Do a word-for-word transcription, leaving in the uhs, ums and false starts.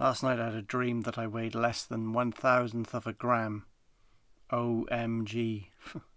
Last night I had a dream that I weighed less than one thousandth of a gram. O M G.